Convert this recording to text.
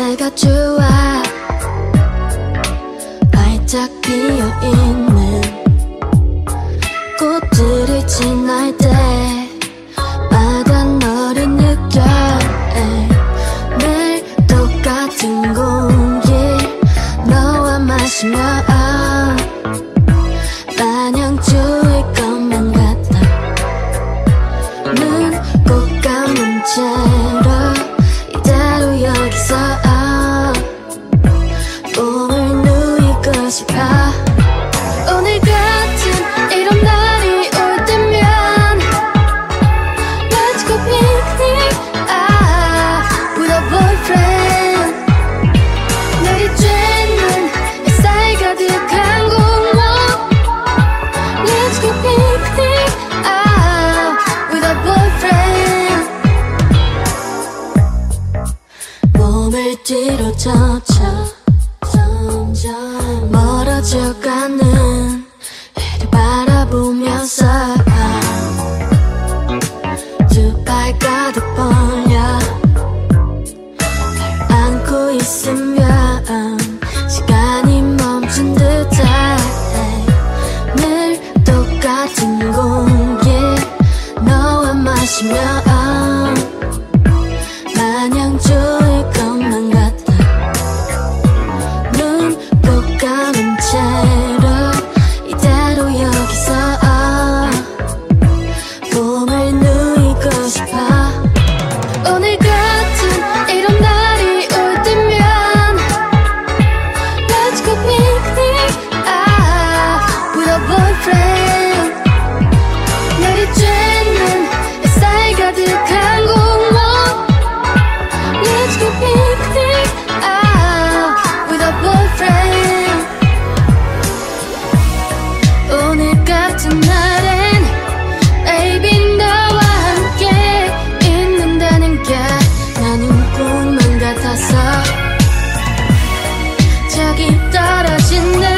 날가 좋아. 활짝 피어있는 꽃들을 지날 때마다 너를 느껴. 늘 똑같은 공기 너와 마시며 마냥 좋을 것만 같아. 눈 꼭 감은 채로 이대로 여기서 몸을 누이고 싶어. 오늘 같은 이런 날이 올 때면 Let's go picnic with a boyfriend. 날이 쬐는 햇살 가득한 공원 Let's go picnic with a boyfriend. 몸을 뒤로 젖혀 점점 멀어져가는 해를 바라보면서 두 발 가득 벌려 널 안고 있으면 시간이 멈춘 듯해. 늘 똑같은 공기 너와 마시며 마냥 좋을 것만 같아. 눈 꼭 감은 채로 이대로 여기서 몸을 누이고 싶어. 오늘 같은 이런 날이 올 때면 Let's go picnic with a boyfriend. 날이 쬐는 햇살 가득한 공원 Let's go picnic with a boyfriend. 오늘 같은 날엔 baby 너와 함께 있는다는 게 나는 꿈만 같아서 저기 떨어진 내